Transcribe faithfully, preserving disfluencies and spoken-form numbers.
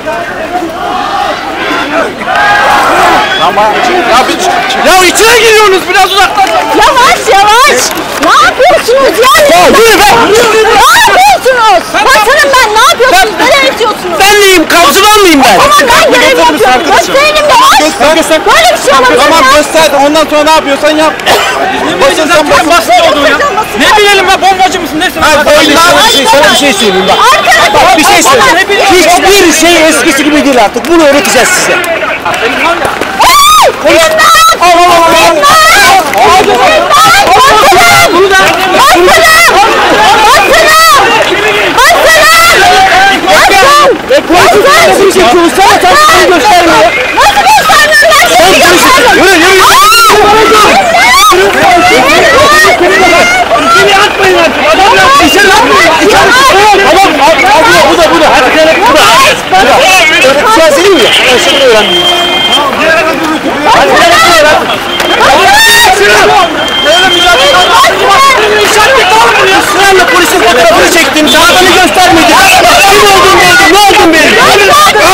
Ama ya, bir, ya içine giriyorsunuz, biraz uzaklaşın. Yavaş yavaş. Ne yapıyorsunuz ya? Ya yürü be. Ne yapıyorsunuz? Baksana ben ne yapıyorsunuz? Nereye itiyorsunuz? Ben neyim? Kamçıdan mıyım ben? Tamam ben görev yapıyorum. Gösterelim yavaş. Göster. Böyle bir şey olabilir Tamam ya. göster. Ondan sonra ne yapıyorsan yap. Basın sen basın. Basın olduğu ya. Ne bilelim ben, bombacı mısın nesin? Ha böyle bir şey, sana bir şey söyleyeyim bak. Bak bir şey söyleyeyim. Hiçbir şey eskisi gibi değil artık. Bunu öğreteceğiz size. Sırayla polisin fotoğrafını çektim. Sana beni göstermedi. Kim oldun benim? Ne oldun benim?